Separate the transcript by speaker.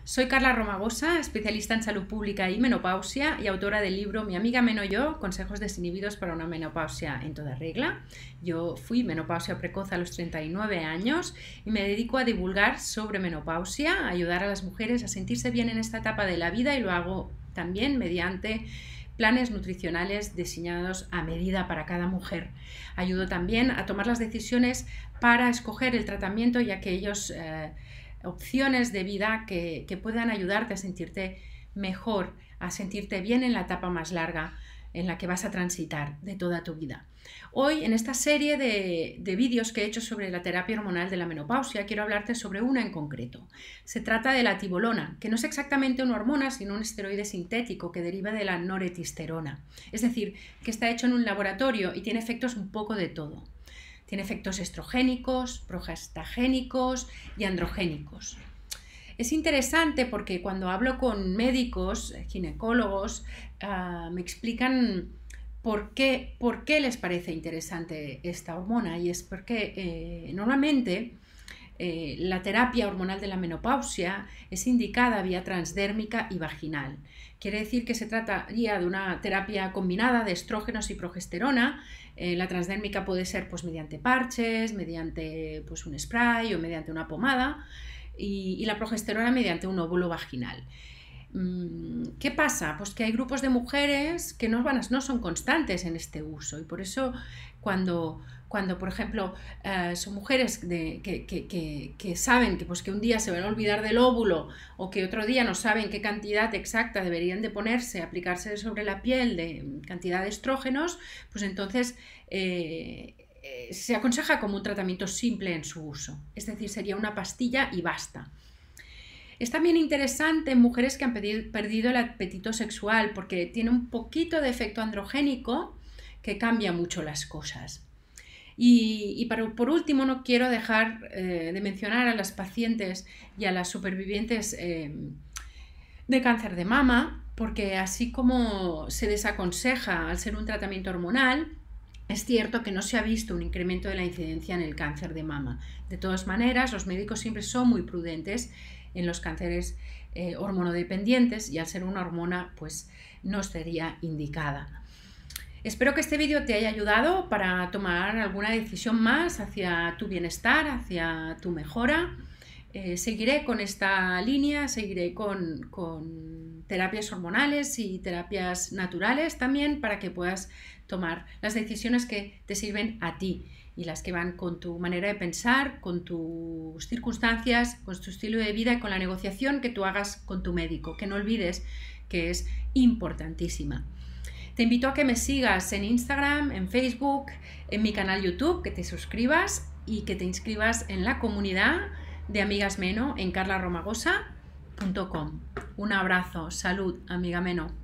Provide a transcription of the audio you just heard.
Speaker 1: Soy Carla Romagosa, especialista en salud pública y menopausia y autora del libro Mi amiga Meno Yo, consejos desinhibidos para una menopausia en toda regla. Yo fui menopausia precoz a los 39 años y me dedico a divulgar sobre menopausia, a ayudar a las mujeres a sentirse bien en esta etapa de la vida y lo hago también mediante planes nutricionales diseñados a medida para cada mujer. Ayudo también a tomar las decisiones para escoger el tratamiento y aquellos opciones de vida que puedan ayudarte a sentirte mejor, a sentirte bien en la etapa más larga en la que vas a transitar de toda tu vida. Hoy, en esta serie de vídeos que he hecho sobre la terapia hormonal de la menopausia, quiero hablarte sobre una en concreto. Se trata de la tibolona, que no es exactamente una hormona, sino un esteroide sintético que deriva de la noretisterona. Es decir, que está hecho en un laboratorio y tiene efectos un poco de todo. Tiene efectos estrogénicos, progestagénicos y androgénicos. Es interesante porque cuando hablo con médicos, ginecólogos, me explican por qué les parece interesante esta hormona, y es porque normalmente la terapia hormonal de la menopausia es indicada vía transdérmica y vaginal. Quiere decir que se trataría de una terapia combinada de estrógenos y progesterona. La transdérmica puede ser pues, mediante parches, mediante pues, un spray o mediante una pomada, y la progesterona mediante un óvulo vaginal. ¿Qué pasa? Pues que hay grupos de mujeres que no son constantes en este uso, y por eso cuando por ejemplo, son mujeres que saben que un día se van a olvidar del óvulo o que otro día no saben qué cantidad exacta deberían de ponerse, aplicarse sobre la piel de cantidad de estrógenos, pues entonces se aconseja como un tratamiento simple en su uso. Es decir, sería una pastilla y basta. Es también interesante en mujeres que han perdido el apetito sexual porque tiene un poquito de efecto androgénico que cambia mucho las cosas. Y por último, no quiero dejar de mencionar a las pacientes y a las supervivientes de cáncer de mama, porque así como se desaconseja al ser un tratamiento hormonal, es cierto que no se ha visto un incremento de la incidencia en el cáncer de mama. De todas maneras, los médicos siempre son muy prudentes en los cánceres hormonodependientes, y al ser una hormona pues no sería indicada. Espero que este vídeo te haya ayudado para tomar alguna decisión más hacia tu bienestar, hacia tu mejora. Seguiré con esta línea, seguiré con terapias hormonales y terapias naturales también, para que puedas tomar las decisiones que te sirven a ti y las que van con tu manera de pensar, con tus circunstancias, con tu estilo de vida y con la negociación que tú hagas con tu médico, que no olvides que es importantísima. Te invito a que me sigas en Instagram, en Facebook, en mi canal YouTube, que te suscribas y que te inscribas en la comunidad de Amigas Meno en carlaromagosa.com. Un abrazo, salud, amiga Meno.